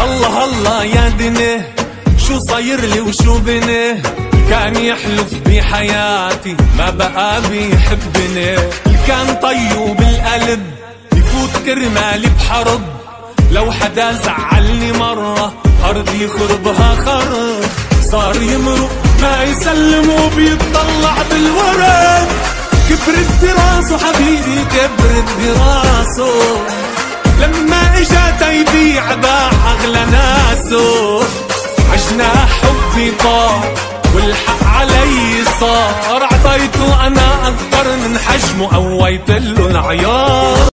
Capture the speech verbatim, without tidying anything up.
الله الله يا دنيه شو صاير لي وشو بني، كان يحلف بحياتي ما بقى بيحبني، كان طيب القلب يفوت كرمالي بحرب، لو حدا زعلني مرة أرض يخربها خرب، صار يمرق ما يسلم وبيطلع بالورد، كبرت براسه حبيبي كبرت براسه، لما اجا تيبيع باع اغلى ناسه، عجنا حبي طار والحق علي صار، عطيته انا اكبر من حجمه قويت له العيار.